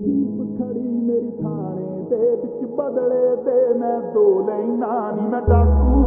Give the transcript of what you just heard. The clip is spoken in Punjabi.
ਜੀਪ ਖੜੀ ਮੇਰੀ ਥਾਣੇ ਦੇ ਵਿੱਚ ਬਦਲੇ ਤੇ ਮੈਂ ਦੋ ਲੈਣਾ ਨੀ ਮੈਂ ਡਾਕੂ